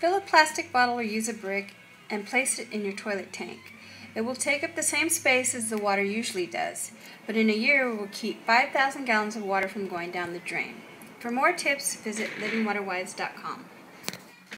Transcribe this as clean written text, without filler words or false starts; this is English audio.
Fill a plastic bottle or use a brick and place it in your toilet tank. It will take up the same space as the water usually does, but in a year it will keep 5,000 gallons of water from going down the drain. For more tips, visit livingwaterwise.com.